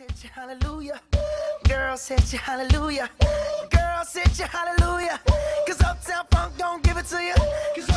said you hallelujah. Girl said you hallelujah. Girl said you hallelujah. Cause Uptown Funk don't give it to you. Cause